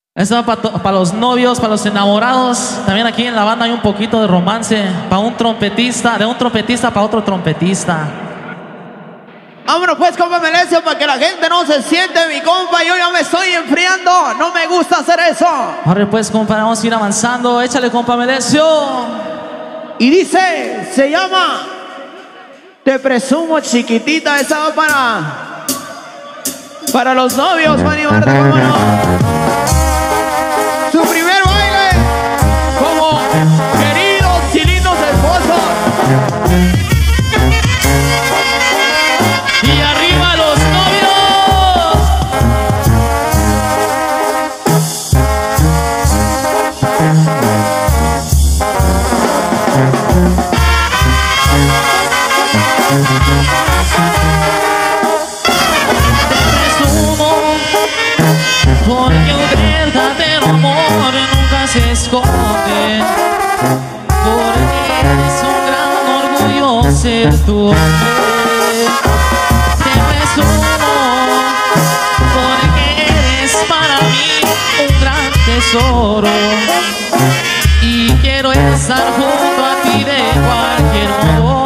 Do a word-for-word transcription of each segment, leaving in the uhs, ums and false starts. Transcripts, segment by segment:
Eso va para pa los novios, para los enamorados. También aquí en la banda hay un poquito de romance. Para un trompetista, de un trompetista para otro trompetista. Vámonos pues, compa Melesio, para que la gente no se siente, mi compa. Yo ya me estoy enfriando. No me gusta hacer eso. Ahora pues, compa, vamos a ir avanzando. Échale, compa Melesio. Y dice, se llama Te presumo, chiquitita. Esa va para Para los novios, para animarte, cómo no. Su primer baile como queridos y lindos esposos. Y arriba los novios. Te presumo porque un verdadero amor nunca se esconde, porque es un gran orgullo ser tu hombre. Te presumo porque eres para mí un gran tesoro y quiero estar junto a ti de cualquier modo.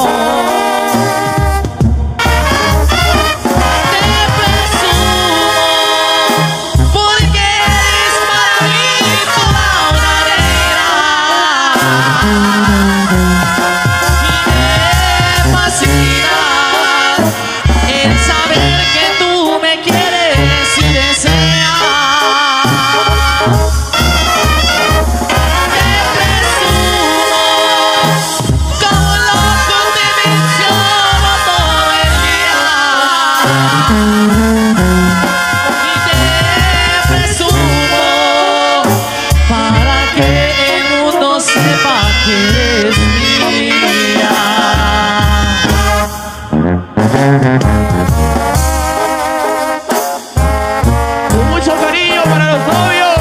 Con mucho cariño para los novios.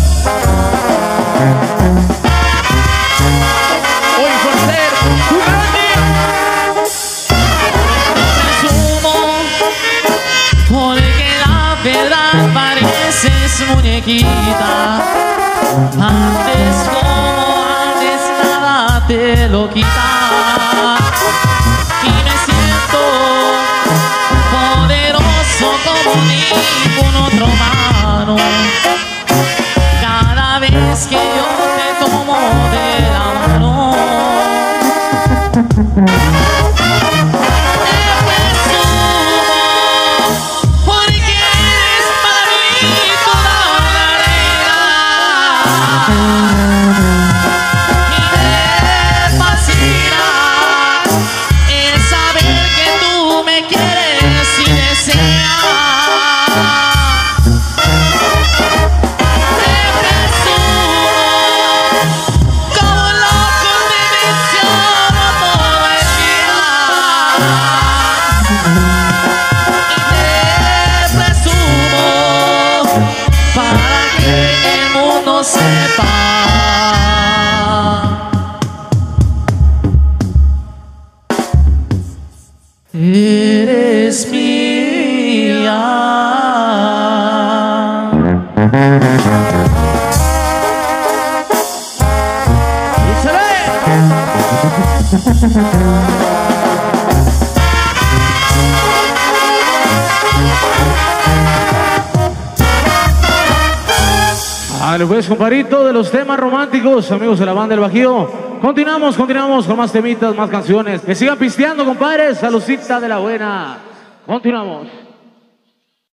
Hoy por ser tu gran día. Te presumo porque la verdad pareces muñequita. Antes como antes nada te lo quita. Y me siento poderoso como ningún otro humano cada vez que yo te tomo de la mano. Te presumo porque eres para mí toda una reina. Y me fascina el saber que tú me quieres y deseas. Te presumo como loco te menciono todo el día. Y te presumo para que el mundo sepa. Eres mía. Y se ve. Vale, pues, compadrito, de los temas románticos, amigos de la banda del Bajío. Continuamos, continuamos con más temitas, más canciones. Que sigan pisteando, compadres. Saludcita de la buena. Continuamos.